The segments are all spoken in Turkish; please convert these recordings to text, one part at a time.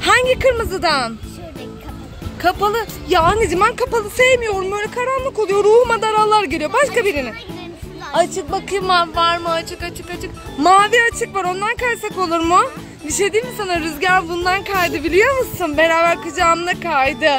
Hangi kırmızıdan? Kapalı. Ya anneciğim ben kapalı sevmiyorum. Böyle karanlık oluyor. Ruhuma darallar geliyor. Başka birini. Açık bakayım var mı? Açık. Mavi açık var. Ondan kaysak olur mu? Bir şey diyeyim mi sana? Rüzgar bundan kaydı biliyor musun? Beraber kucağımda kaydı.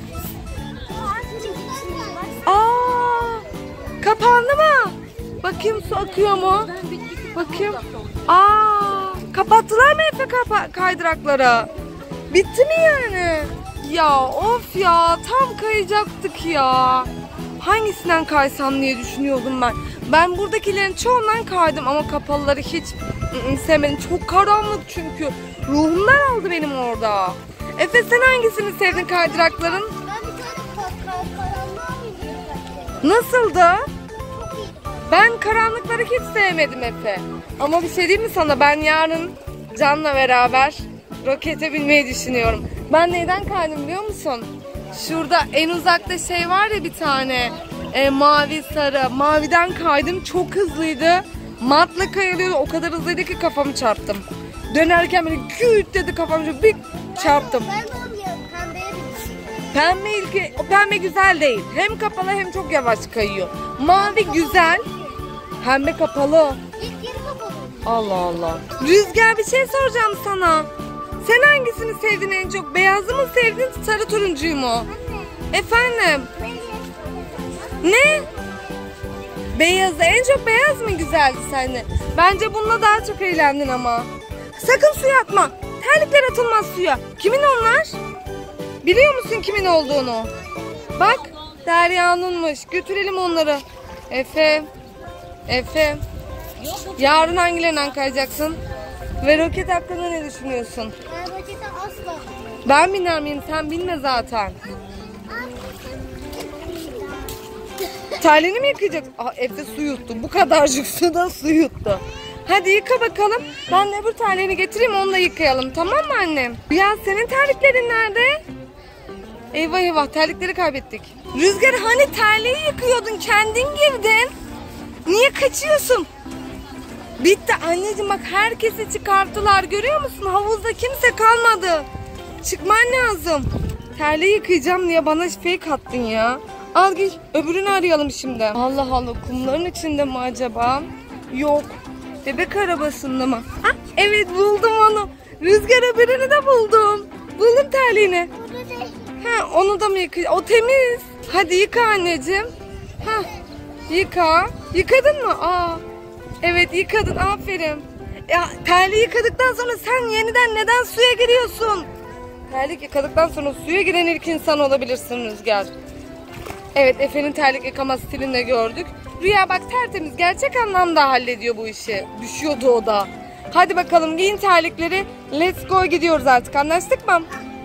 Aa, kapandı mı? Bakayım su akıyor mu? Bakayım. Aa, kapattılar mı Efe kaydırakları? Bitti mi yani? Ya of ya, tam kayacaktık ya. Hangisinden kaysam diye düşünüyordum ben. Ben buradakilerin çoğundan kaydım ama kapalıları hiç sevmedim. Çok karanlık çünkü. Ruhumdan aldı benim orada. Efe sen hangisini sevdin kaydırakların? Ben bir tane karanlığa gidiyorum. Nasıldı? Ben karanlıkları hiç sevmedim Efe. Ama bir şey diyeyim mi sana? Ben yarın Can'la beraber rokete binmeyi düşünüyorum. Ben neyden kaydım biliyor musun? Şurada en uzakta şey var ya bir tane. Mavi sarı. Maviden kaydım. Çok hızlıydı. Matla kayılıyordu. O kadar hızlıydı ki kafamı çarptım. Dönerken böyle küt dedi kafamı bir çarptım. Ben de onu diyorum. Pembeye bir O pembe güzel değil. Hem kapalı hem çok yavaş kayıyor. Mavi güzel. Pembe kapalı. İlk yeri kapalı. Allah Allah. Rüzgar bir şey soracağım sana. Sen hangisini sevdin en çok? Beyazı mı sevdin, sarı turuncuyu mu? Anne. Efendim? Ne? Beyazı. En çok beyaz mı güzeldi sende? Bence bununla daha çok eğlendin ama. Sakın suya atma. Terlikler atılmaz suya. Kimin onlar? Biliyor musun kimin olduğunu? Bak. Derya'nınmış. Götürelim onları. Efe. Yarın hangilerinden kayacaksın? Ve roket hakkında ne düşünüyorsun? Ben rokete asla. Ben biner miyim? Sen binme zaten. Terliğini mi yıkayacaksın? Aa, evde su yuttu. Bu kadarcık suda su yuttu. Hadi yıka bakalım. Ben de öbür terliğini getireyim onunla yıkayalım. Tamam mı annem? Ya senin terliklerin nerede? Eyvah terlikleri kaybettik. Rüzgar hani terliği yıkıyordun kendin girdin. Niye kaçıyorsun? Bitti anneciğim bak herkesi çıkarttılar görüyor musun? Havuzda kimse kalmadı. Çıkman lazım. Terliği yıkayacağım diye bana fake attın ya. Al gel öbürünü arayalım şimdi. Allah Allah kumların içinde mi acaba? Yok. Bebek arabasında mı? Ah, evet buldum onu. Rüzgar öbürünü de buldum. Buldum terliğini. Ha, onu da mı yıkayacağım? O temiz. Hadi yıka anneciğim. Ha, yıka. Yıkadın mı? Aa. Evet yıkadın aferin. Ya terliği yıkadıktan sonra sen yeniden neden suya giriyorsun? Terlik yıkadıktan sonra suya giren ilk insan olabilirsin Rüzgar. Evet Efe'nin terlik yıkama stilini de gördük. Rüya bak tertemiz gerçek anlamda hallediyor bu işi. Düşüyordu o da. Hadi bakalım giyin terlikleri. Let's go gidiyoruz artık anlaştık mı?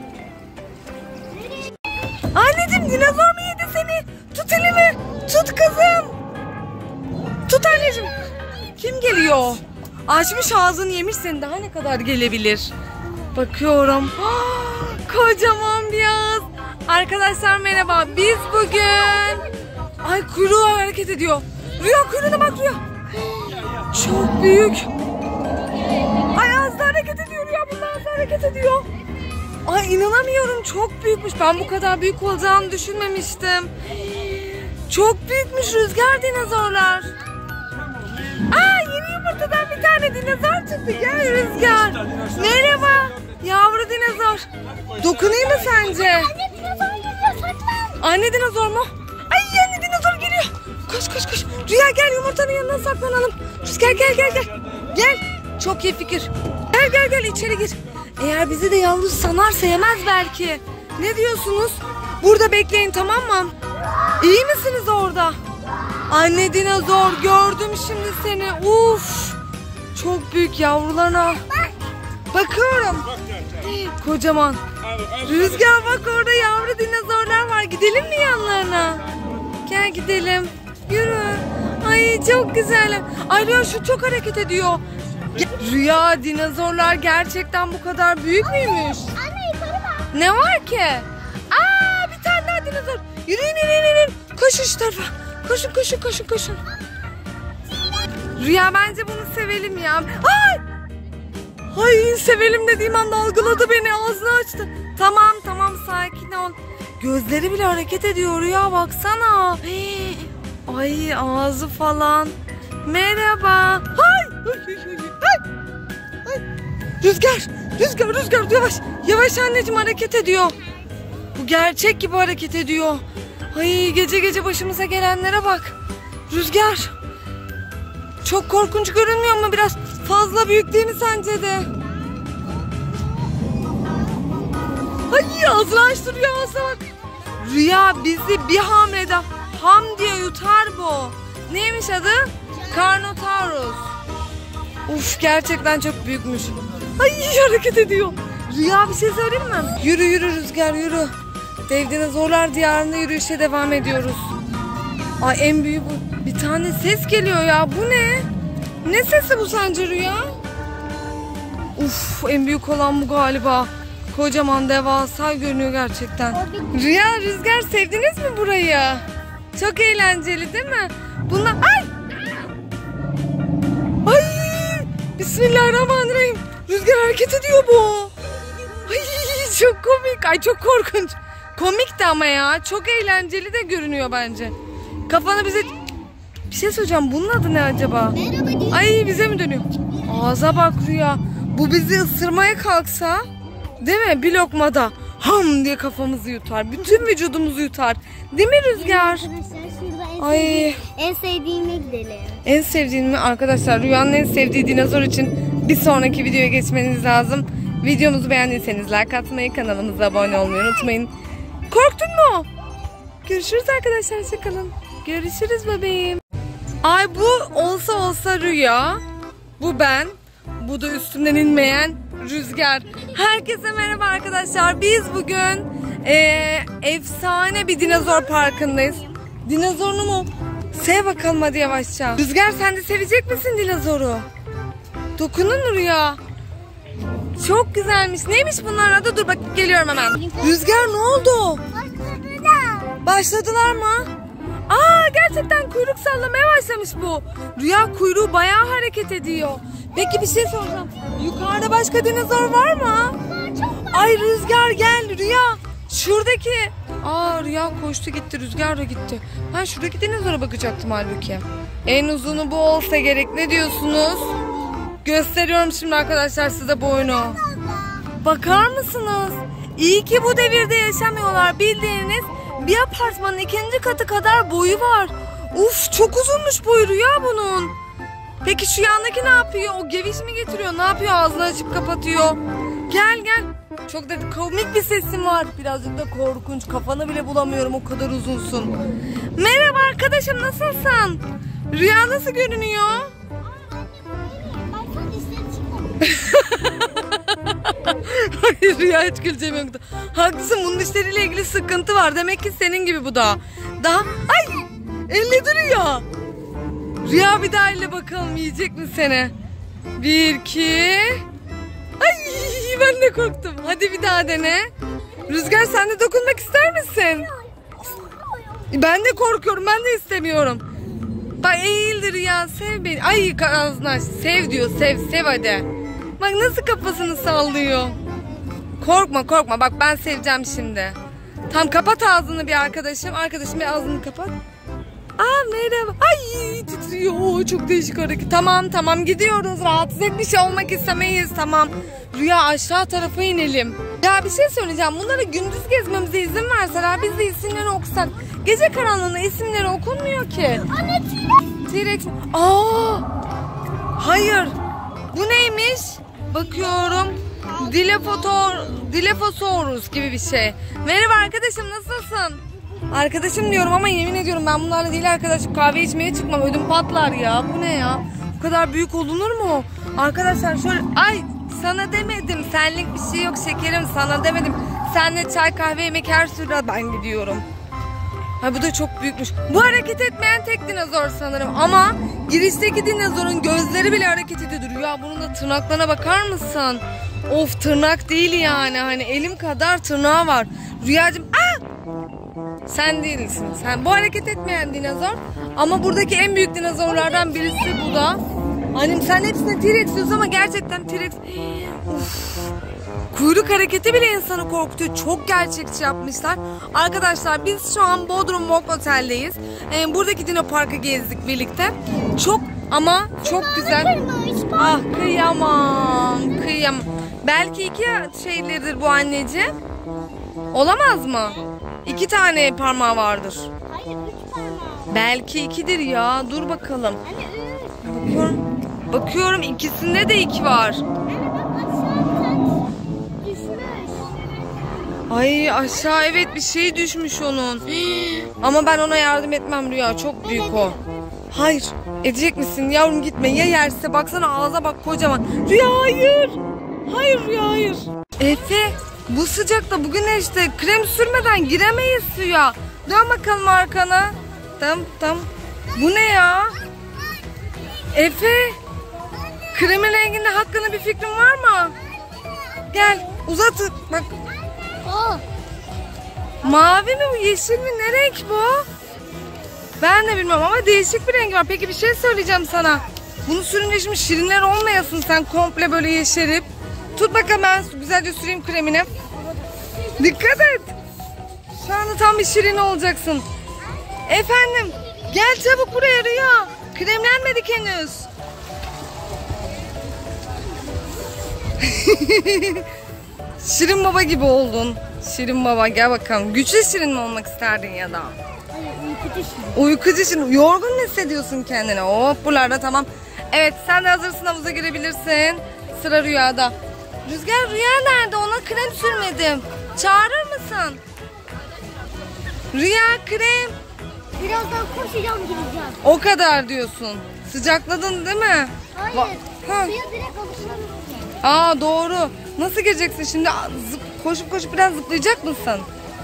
Anneciğim dinozor mu yedi seni? Tut elimi. Tut kızım. Tut anneciğim. Kim geliyor? Açmış ağzını yemiş seni daha ne kadar gelebilir? Bakıyorum. Kocaman bir ağız. Arkadaşlar merhaba. Biz bugün... Ay kuyruğu hareket ediyor. Rüya kuyruğuna bak Rüya. Çok büyük. Ay ağzı hareket ediyor Rüya. Bunun ağzı hareket ediyor. Ay inanamıyorum çok büyükmüş. Ben bu kadar büyük olacağını düşünmemiştim. Çok büyükmüş Rüzgar dinozorlar. Aa yeni yumurtadan bir tane dinozor çıktı. Gel Rüzgar. Merhaba. Yavru dinozor. Dokunayım mı sence? Anne dinozor geliyor saklan. Anne dinozor mu? Ay anne dinozor geliyor. Koş. Rüya gel yumurtanın yanına saklanalım. Rüzgar gel. Gel. Çok iyi fikir. Gel içeri gir. Eğer bizi de yavru sanarsa yemez belki. Ne diyorsunuz? Burada bekleyin tamam mı? İyi misiniz orada? Anne dinozor gördüm şimdi seni. Uf. Çok büyük yavrularına. Bakıyorum. Kocaman. Rüzgar bak orada yavru dinozorlar var. Gidelim mi yanlarına? Gel gidelim. Yürü. Ay çok güzel. Ay Rüya şu çok hareket ediyor. Rüya dinozorlar gerçekten bu kadar büyük müymüş? Anne yukarı bak. Ne var ki? Aa bir tane daha dinozor. Yürüyün. Koşun şu tarafa. Koşun. Rüya bence bunu sevelim ya. Ay! Ay sevelim dediğim anda algıladı beni, ağzını açtı. Tamam sakin ol. Gözleri bile hareket ediyor Rüya, baksana. Ay ağzı falan. Merhaba. Ay. Rüzgar yavaş anneciğim, hareket ediyor. Bu gerçek gibi hareket ediyor. Ay gece gece başımıza gelenlere bak. Rüzgar. Çok korkunç görünmüyor mu? Biraz fazla büyük değil mi sence de? Ay ağzını açtı Rüya, ağzına bak. Rüya bizi bir hamlede ham diye yutar bu. Neymiş adı? Carnotaurus. Uf gerçekten çok büyükmüş. Ay hareket ediyor. Rüya bir şey söyleyeyim mi? Yürü Rüzgar yürü. Dev dinozorlar diyarına yürüyüşe devam ediyoruz. Ay en büyüğü bu. Bir tane ses geliyor ya, bu ne? Ne sesi bu sence Rüya? Uf en büyük olan bu galiba. Kocaman devasa görünüyor gerçekten. Rüya, Rüzgar sevdiniz mi burayı? Çok eğlenceli değil mi? Bunlar... Ay! Bismillahirrahmanirrahim. Rüzgar hareket ediyor bu. Ay çok komik. Ay çok korkunç. Komik de ama ya. Çok eğlenceli de görünüyor bence. Kafanı bize... Bir şey söyleyeceğim. Bunun adı ne acaba? Ay bize mi dönüyor? Ağza bak Rüya. Bu bizi ısırmaya kalksa... Değil mi? Bir lokmada ham diye kafamızı yutar. Bütün vücudumuzu yutar. Değil mi Rüzgar? Arkadaşlar şurada en sevdiğime gidelim. En sevdiğin mi? Arkadaşlar Rüya'nın en sevdiği dinozor için bir sonraki videoya geçmeniz lazım. Videomuzu beğendiyseniz like atmayı, kanalımıza abone olmayı unutmayın. Korktun mu? Görüşürüz arkadaşlar. Hoşçakalın. Görüşürüz bebeğim. Ay bu olsa Rüya. Bu ben. Bu da üstümden inmeyen Rüzgar. Herkese merhaba arkadaşlar. Biz bugün efsane bir dinozor parkındayız. Dinozorunu mu? Sev bakalım hadi yavaşça. Rüzgar sen de sevecek misin dinozoru? Dokunun Rüya. Çok güzelmiş. Neymiş bunlar adı? Dur bak geliyorum hemen. Rüzgar ne oldu? Başladılar mı? Aa gerçekten kuyruk sallamaya başlamış bu. Rüya kuyruğu bayağı hareket ediyor. Peki bir şey soracağım. Yukarıda başka dinozor var mı? Ay Rüzgar gel Rüya. Şuradaki. Aa Rüya koştu gitti, Rüzgar da gitti. Ben şuradaki dinozora bakacaktım halbuki. En uzunu bu olsa gerek. Ne diyorsunuz? Gösteriyorum şimdi arkadaşlar size boyunu. Bakar mısınız? İyi ki bu devirde yaşamıyorlar. Bildiğiniz bir apartmanın 2. katı kadar boyu var. Uf çok uzunmuş boyu Rüya bunun. Peki şu yandaki ne yapıyor? O geviş mi getiriyor? Ne yapıyor? Ağzını açıp kapatıyor. Gel. Çok da komik bir sesin var. Birazcık da korkunç. Kafanı bile bulamıyorum. O kadar uzunsun. Merhaba arkadaşım, nasılsın? Rüya nasıl görünüyor? Hayır Rüya hiç güleceğim yoktu. Haklısın, bunun dişleriyle ilgili sıkıntı var. Demek ki senin gibi bu da. Daha... Ay! Elle duruyor. Rüya bir daha elle bakalım, yiyecek mi seni? 1, 2... Ay ben de korktum. Hadi bir daha dene. Rüzgar sen de dokunmak ister misin? Ben de korkuyorum, ben de istemiyorum. Bak eğildir ya, sev beni. Ay ağzını aç. Sev diyor, sev hadi. Bak nasıl kafasını sallıyor. Korkma bak ben seveceğim şimdi. Tam kapat ağzını bir arkadaşım. Arkadaşım bir ağzını kapat. Aa merhaba. Ay titriyor. Çok değişik hareket. Tamam gidiyoruz. Rahatsız etmiş olmak istemeyiz. Tamam. Rüya aşağı tarafa inelim. Ya bir şey söyleyeceğim. Bunlara gündüz gezmemize izin verseler, biz de isimleri okusak. Gece karanlığında isimleri okunmuyor ki. Anne T-Rex. Aa! Hayır. Bu neymiş? Bakıyorum. Dilophosaurus gibi bir şey. Merhaba arkadaşım, nasılsın? Arkadaşım diyorum ama yemin ediyorum ben bunlarla değil arkadaşım. Kahve içmeye çıkmam, ödüm patlar ya. Bu ne ya? Bu kadar büyük olunur mu? Arkadaşlar şöyle... Ay sana demedim. Senlik bir şey yok şekerim, sana demedim. Senle çay kahve yemek her sırada ben gidiyorum. Ha bu da çok büyükmüş. Bu hareket etmeyen tek dinozor sanırım. Ama girişteki dinozorun gözleri bile hareket ediyor. Ya bunun da tırnaklarına bakar mısın? Of tırnak değil yani. Hani elim kadar tırnağı var. Rüyacığım... Aa! Sen değilsin. Sen bu hareket etmeyen dinozor. Ama buradaki en büyük dinozorlardan birisi bu da. Annem sen hepsine T-Rex diyorsun ama gerçekten T-Rex... Kuyruk hareketi bile insanı korkutuyor. Çok gerçekçi yapmışlar. Arkadaşlar biz şu an Bodrum Walk Otel'deyiz. Buradaki Dino Park'ı gezdik birlikte. Çok ama çok güzel. Ah kıyamam. Kıyamam. Belki iki şeylerdir bu anneciğim. Olamaz mı? 2 tane parmağı vardır. Hayır 3 parmağı. Belki 2'dir ya. Dur bakalım. Anne 3. Bakıyorum. Bakıyorum ikisinde de 2 var. Anne bak aşağı düşmüş. Ay aşağı evet bir şey düşmüş onun. Ama ben ona yardım etmem Rüya. Çok büyük o. Hayır. Edecek misin? Yavrum gitme. Ya yerse baksana ağza bak kocaman. Rüya hayır. Hayır Rüya hayır. Efe bu sıcakta bu güneşte krem sürmeden giremeyiz suya. Dön bakalım arkana. Tam. Bu ne ya? Efe. Kremin renginde hakkında bir fikrin var mı? Gel uzat. Bak. Oh. Mavi mi bu? Yeşil mi? Ne renk bu? Ben de bilmem ama değişik bir rengi var. Peki bir şey söyleyeceğim sana. Bunu sürünce şimdi şirinler olmayasın sen komple böyle yeşerip. Tut bakalım ben güzelce süreyim kremini. Dikkat et. Şu anda tam bir şirin olacaksın. Efendim gel çabuk buraya Rüya. Kremlenmedik henüz. Şirin baba gibi oldun. Şirin baba gel bakalım. Güçlü şirin mi olmak isterdin ya da? Hayır uykucu şimdi. Uykucu şirin. Yorgun mu hissediyorsun kendine? Hop buralarda tamam. Evet sen de hazırsın havuza girebilirsin. Sıra Rüya'da. Rüzgar Rüya nerede? Ona krem sürmedim. Çağırır mısın? Rüya krem. Birazdan koşacağım gideceğim. O kadar diyorsun. Sıcakladın değil mi? Hayır. Ha. Suya direkt alışamıyorum. Aa doğru. Nasıl gireceksin şimdi? Koşup biraz zıplayacak mısın?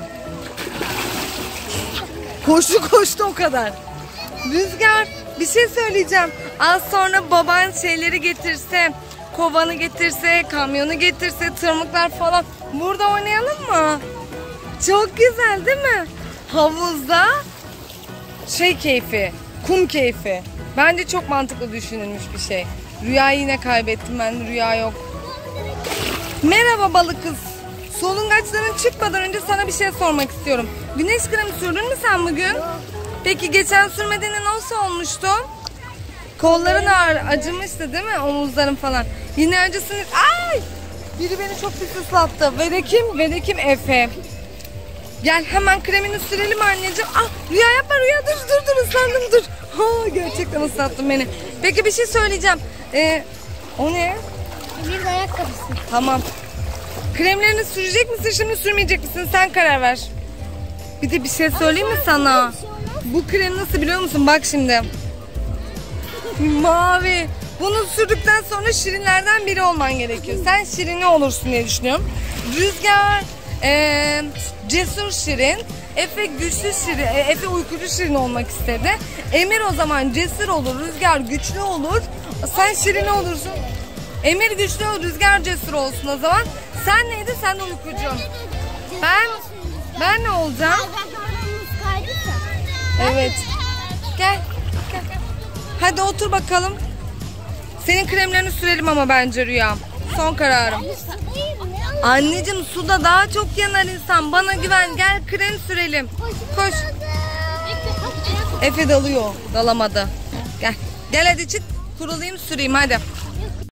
Koştu o kadar. Rüzgar bir şey söyleyeceğim. Az sonra baban şeyleri getirse, kovanı getirse, kamyonu getirse, tırmıklar falan. Burada oynayalım mı? Çok güzel değil mi? Havuzda şey keyfi, kum keyfi. Bence çok mantıklı düşünülmüş bir şey. Rüyayı yine kaybettim ben. Rüya yok. Merhaba balık kız. Solungaçların çıkmadan önce sana bir şey sormak istiyorum. Güneş kremi sürdün mü sen bugün? Peki geçen sürmediğinde nasıl olmuştu? Kolların acımıştı değil mi? Omuzların falan. Yine acısını... Ay! Biri beni çok pis ıslattı. Ve de kim? Efe. Gel hemen kremini sürelim anneciğim. Ah Rüya yapma Rüya dur ıslandım dur. Ha, gerçekten ıslattın beni. Peki bir şey söyleyeceğim. O ne? Bir ayakkabısı. Tamam. Kremlerini sürecek misin şimdi sürmeyecek misin? Sen karar ver. Bir de bir şey söyleyeyim mi sana? Bu krem nasıl biliyor musun? Bak şimdi. Mavi. Bunu sürdükten sonra şirinlerden biri olman gerekiyor. Sen şirini olursun diye düşünüyorum. Rüzgar cesur şirin. Efe güçlü şirin. Efe uykucu şirin olmak istedi. Emir o zaman cesur olur. Rüzgar güçlü olur. Sen şirin olursun. Emir güçlü olur. Rüzgar cesur olsun o zaman. Sen neydi? Sen de uykucu. Ben ne olacağım? Evet. Gel. Hadi otur bakalım. Senin kremlerini sürelim ama bence Rüya. Son kararım. Anneciğim suda daha çok yanar insan. Bana güven. Gel krem sürelim. Koş. Efe dalıyor. Dalamadı. Gel. Gel hadi çık. Kurulayım süreyim hadi.